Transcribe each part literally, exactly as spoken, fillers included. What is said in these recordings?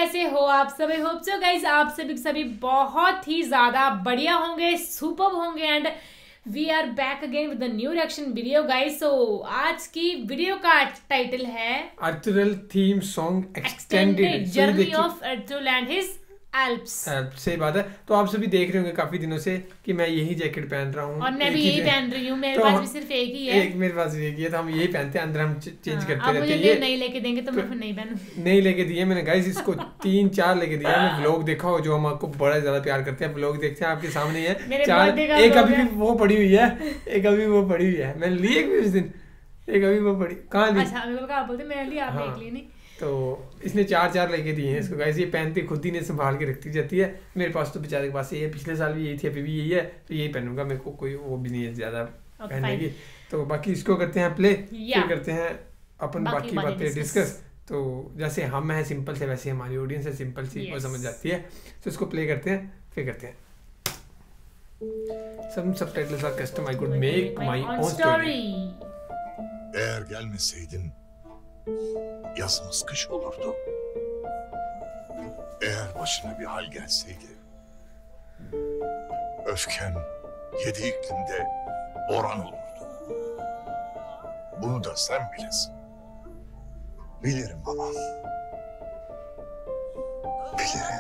कैसे हो आप सभी। होप सो गाइस आप सभी सभी बहुत ही ज्यादा बढ़िया होंगे, सुपर्ब होंगे and we are back again with the new reaction video guys. So आज की वीडियो का टाइटल है Ertugrul theme song extended journey of Ertugrul and his alps. सही बात है। तो आप सभी देख रहे होंगे काफी दिनों से कि मैं यही जैकेट पहन रहा हूँ और मैं भी यही पहन रही हूँ। मेरे तो पास भी सिर्फ एक ही है। एक मेरे पास भी एक ही है, तो हम यही पहनते हैं, अंदर हम चेंज हाँ, करते अब रहते मुझे हैं। ये नहीं लेके देंगे तो मैं फिर नहीं पहनूं। नहीं लेके दिए मैंने गाइस, इसको तीन चार लेके दिया। मैं व्लॉग देखा हो, जो हम आपको बड़ा ज्यादा प्यार करते हैं, व्लॉग देखते हैं, आपके सामने है चार। एक अभी भी वो पड़ी हुई है, एक अभी वो पड़ी हुई है, मैंने ली एक भी उस दिन, एक अभी वो पड़ी कहाँ ली। अच्छा मेरे को आप बोलते मैंने ली, आपने एक ली नहीं। तो इसने चार चार लेके दिए हैं इसको गाइस। ये पहनती खुद ही ने संभाल के रखती जाती है। मेरे पास तो बेचारे के पास ये है, पिछले साल भी यही थी, अभी भी यही है, तो यही पहनूंगा। मेरे को कोई वो भी नहीं है ज्यादा पहनने की। तो बाकी इसको करते हैं प्ले, फिर करते हैं अपन बाकी बातें डिस्कस। तो जैसे हम हैं सिंपल से, वैसे हमारी ऑडियंस है सिंपल सी, वो समझ जाती है। तो इसको प्ले करते हैं, फिर करते हैं। Some subtitles are custom. I could make my own story. Eğer gelmeseydin yazımız kış olurdu. Eğer başına bir hal gelseydi, öfken yedi iklimde boran olurdu. Bunu da sen bilesin. Bilirim babam. Bilirim.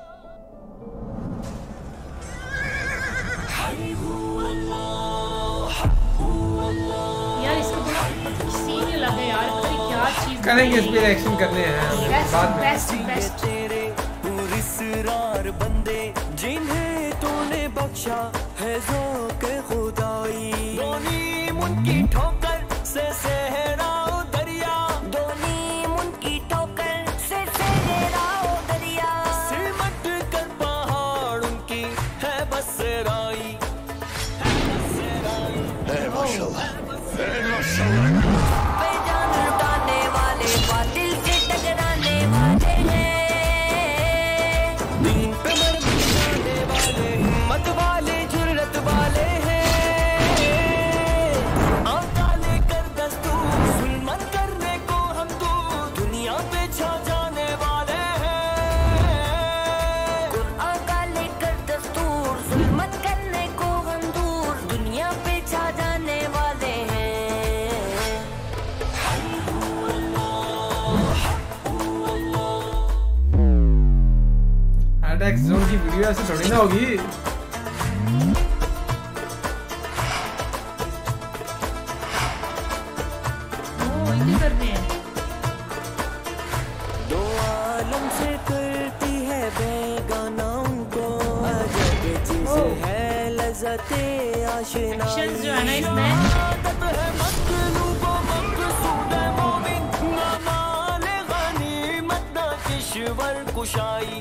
यार इसको scene ही लगे यार, पता नहीं क्या चीज करेंगे, इस पे रिएक्शन करने हैं बाद में। बेस्ट बेस्ट तेरे पुरस्कार बंदे जिन्हें तूने बख्शा है ज़ौक़ खुदाई। दोनी मुनकी ठोकर से सहराओ दरिया, दोनी मुनकी ठोकर से सहराओ दरिया। सिमट कर पहाड़ उनकी है बसराई, है Basrai. Hey maşallah. Hey maşallah. बेजान लुटाने वाले बातिल से टकराने वाले हैं, दीन पे मर मिटाने वाले हिम्मत वाले जुर्रत वाले हैं। आका लेकर दस्तूर जुल्मत करने को हम दूर दुनिया पे छा जाने वाले हैं। आका लेकर दस्तूर जुल्मत करने को हम दूर दुनिया पे छा जाने वाले हैं। एडेक्स जोन की वीडियो ऐसे थोड़ी ना होगी। ओ इतनी करने हैं। दो आलम से करती है बेगाना उनको, अजब चीज़ है लज़्ज़ते आशिना। एक्शंस जो है ना इसमें आदत है मक़लूबो मक़सूद मोमिन, माले गनीमत ना Kishwar कुशाई।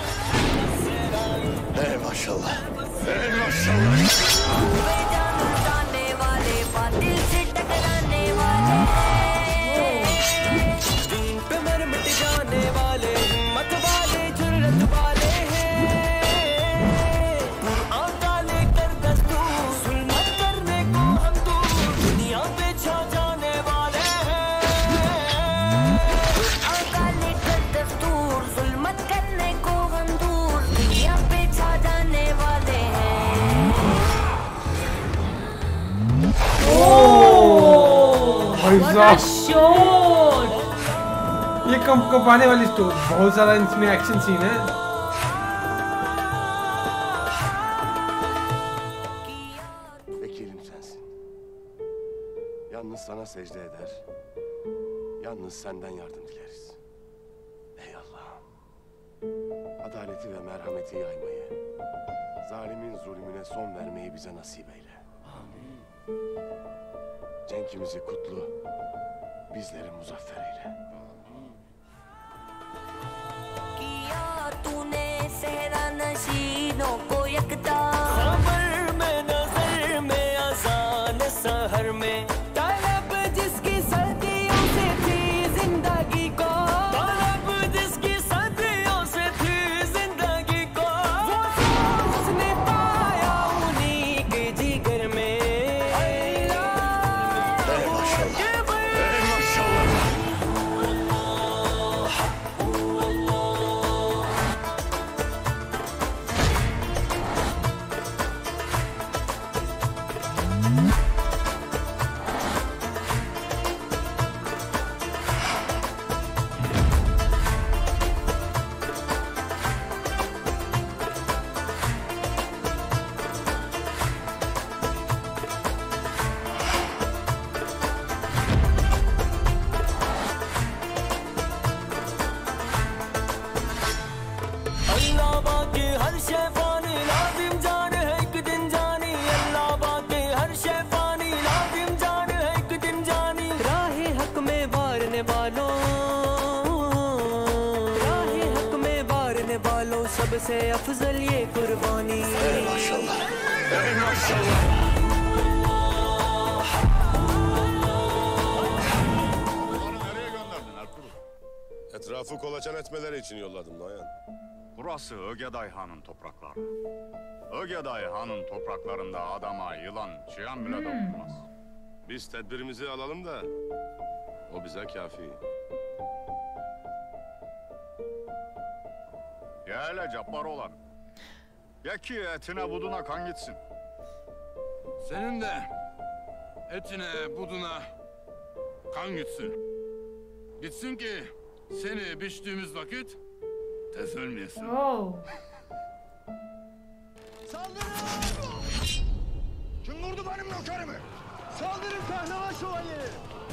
Hey maşallah. Hey maşallah. बेजान लुटाने वाले बातिल से टकराने वाले हैं, दीन पे मर मिट जाने वाले हिम्मत वाले जुर्रत वाले हैं। आका लेकर दस्तूर जुल्मत करने को हम दूर दुनिया पे छा जाने वाले हैं। आका लेकर दस्तूर जुल्मत करने को हम दूर दुनिया पे छा जाने वाले हैं। भाई शॉट ये कम कपाने वाली स्टोरी, बहुत सारा इसमें एक्शन सीन है। Vekilim sensin. Yalnız sana secde eder. Yalnız senden yardım dileriz. Ey Allah'ım. Adaleti ve merhameti yaymayı, zalimin zulmüne son vermeyi bize nasip eyle. Amin. Cenkimizi kutlu, bizleri muzaffer eyle. किया तूने सहरा नशीनों को यकता, खबर में नजर में अजान सहर में तलब जिसकी सदियों से थी जिंदगी को, तलब जिसकी सदियों से थी जिंदगी को, वो उसने पाया उन्हीं के जिगर में। Ey maşallah. Ey maşallah. कुर्बानी Nereye gönderdin Ertuğrul? Etrafı kolaçan etmeleri için yolladım Noyan. Burası Ögeday Han'ın toprakları. Ögeday Han'ın topraklarında adama yılan, çıyan bile dokunmaz. Biz tedbirimizi alalım da o bize kafi. Ya hele cabbar olan. Ya ki etine buduna kan gitsin. Senin de etine, buduna kan gitsin. Gitsin ki seni biçtiğimiz vakit tez ölmeyesin. Oh. Kim vurdu benim nökerimi? Saldırın kahraman şövalyeleri.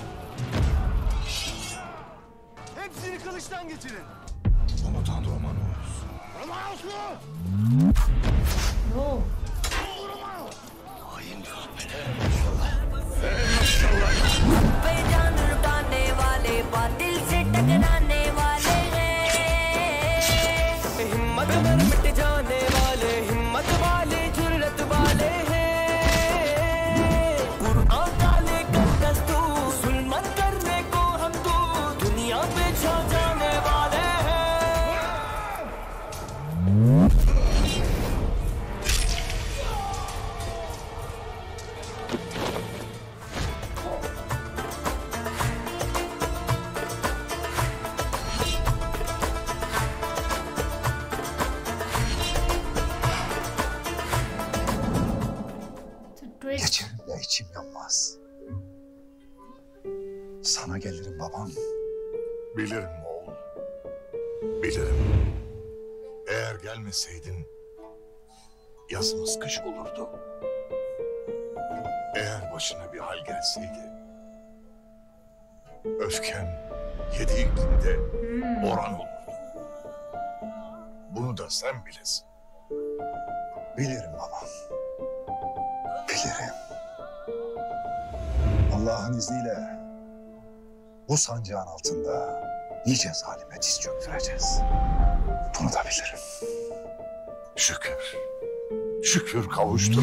Hepsini kılıçtan geçirin. Komutan Romanos. Romanos mu? No. जान लुटाने वाले बातिल से टकराने वाले हैं हिम्मत पर मिट जाने वाले हिम्मत वाले जुर्रत वाले हैं कुरान डाले कर दस्तूर जुल्मत करने को हम तो दुनिया पे छा जाने वाले हैं Geçerim de içim yanmaz. Sana gelirim babam. Bilirim oğul. Bilirim. Eğer gelmeseydin yazımız kış olurdu. Eğer başına bir hal gelseydi öfken yedi iklimde oran olurdu. Bunu da sen bilesin. Bilirim babam. Bilirim. Allah'ın izniyle bu sancağın altında nice zalime diz çöktüreceğiz. Bunu da bilirim. Şükür. Şükür kavuştun.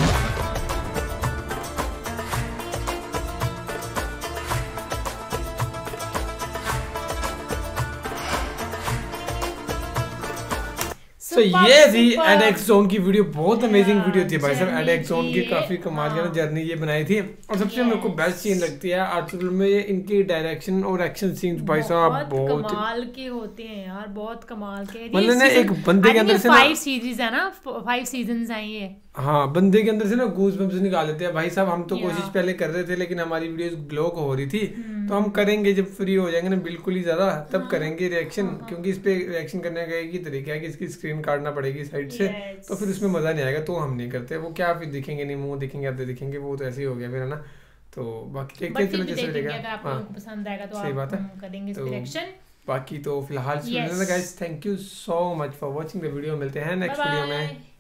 तो ये थी एडेक्स जोन की video, बहुत amazing video थी भाई साहब। एडेक्स जोन की काफी कमाल की जर्नी ये बनाई थी। और सबसे मेरे को बेस्ट सीन लगती है आर्टिकल में इनकी डायरेक्शन और एक्शन सीन्स भाई साहब बहुत कमाल के होते हैं यार, बहुत कमाल के। मतलब ना एक बंदे के अंदर से ना फाइव सीरीज है ना, फाइव सीजन्स हैं ये। हाँ, बंदे के अंदर से ना गूज बम्स निकाल देते हैं भाई साहब। हम तो कोशिश पहले कर रहे थे लेकिन हमारी वीडियोस ब्लॉक हो रही थी, तो हम करेंगे जब फ्री हो जाएंगे ना बिल्कुल ही ज्यादा, तब करेंगे रिएक्शन। क्योंकि इस पे रिएक्शन करने का एक ही तरीका है कि इसकी स्क्रीन काटना पड़ेगी साइड से, तो फिर उसमें मजा नहीं आएगा, तो हम नहीं करते। वो क्या फिर दिखेंगे नहीं, मुंह दिखेंगे आते दिखेंगे, वो तो ऐसे ही हो गया फिर, है ना। तो बाकी देखते हैं, चलो जैसे रहेगा। हाँ, पसंद आएगा तो सही बात है, करेंगे इस रिएक्शन। बाकी तो फिलहाल guys, thank you so much for watching the video. मिलते हैं नेक्स्ट वीडियो में।